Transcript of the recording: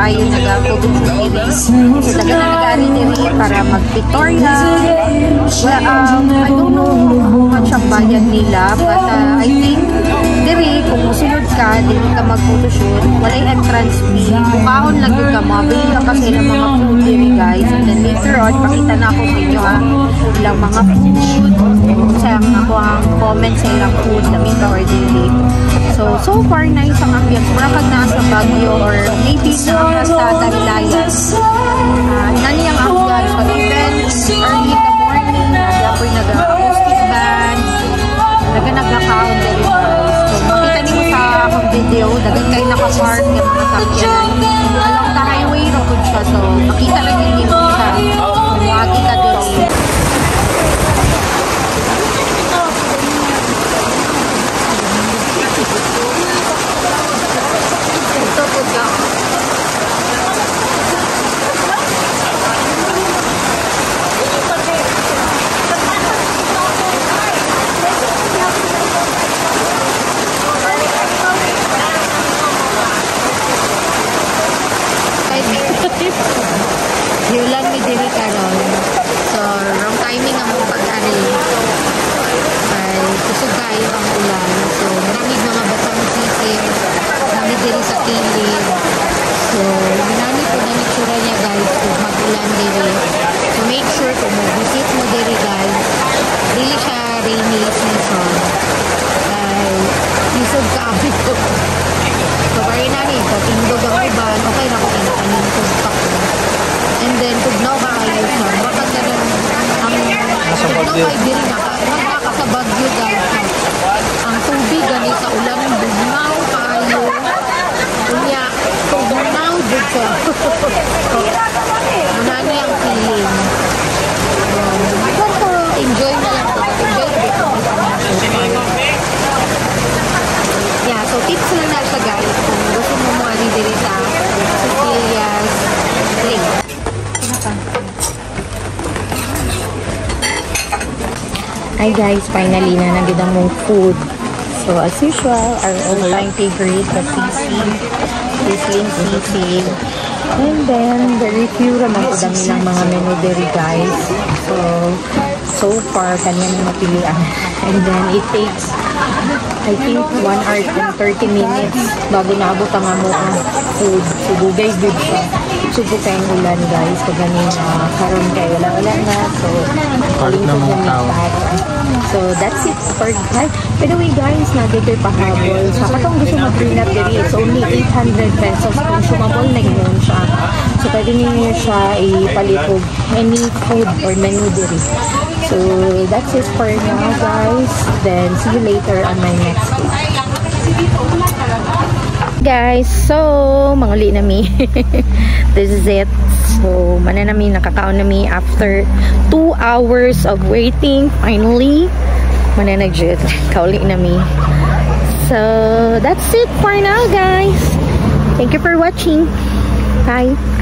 kayo nag-photoshoot. So daga na nag-ani diri para mag-pictorial. Well, I don't know how much ang bayad nila, but I think diri kung musulod ka, diri ka mag-photoshoot, walay entrance fee. Bukahon lang yung ka mo, bili ka pa sila mga food diri guys. And then later on, pakita na ako sa inyo ilang mga food. Sa ako ang comment sa ilang food na may ka-order. So far nice ang ambience. Mura pag nasa Baguio or maybe nasa Darilayan. Nani ang ambience. So even early in the morning, nag-apoy nag-acoustic band, nag-nag-account diri guys. So makita niyo sa akong video, dagan kayo naka-park yung mga sakyanan. Along the highway na po siya. So makita lang yun dito siya. Huwagi ka diri. Ito po siya. Yulan mi diri karon. So, wrong timing ang pag-ari. Ay, kusog kayo ang ulan. So, maraming mga batang sisig. Marami diri sa kilid. So, marami po na natura niya guys kung mag-ulan diri. So, make sure kung mag-visit mo diri guys. Dili siya rainy season. Ay, isog ka abit ko. So, bari na rin. Pag indog ang uban, okay na ko kinakanin pa ko. And then, tugnaw ka kayo siya. Bakit ka rin ang tugnaw kayo diri nagkaka sa Baguio guys. Ang tubig gani sa ulan, bugnaw kayo. Kunya, tugnaw dito. Manani ang feeling. Enjoy na lang po. Enjoy na dito. Yeah, so tips lang na siya guys. Kung gusto mo mo ali diri sa Cecilia's Place. Hi guys, finally na nagdang mong food. So as usual, our all-time favorite, the sisig. And then the review naman po dami ng mga menu diri guys. So far kanya na mapilian. And then it takes I think 1 hour and 30 minutes bago naabot ang amo ang food. So bugay good siya. Subo kayong ulan guys. Pag ganin karon kayo wala na. So palit na mga tao. So that's it for guys. By the way guys, nagigay pahabol. Sa katong gusto mag-prenup diri, it's only 800 pesos. Consumable na yun siya. So pwede niyo siya ipalitog any food or menu diri. So that's it for now guys. Then see you later on my next video. Guys, so manguli na mi. This is it. So mana na mi nakakaon na mi after 2 hours of waiting. Finally mana na jud kauli na mi. So that's it for now guys. Thank you for watching. Bye.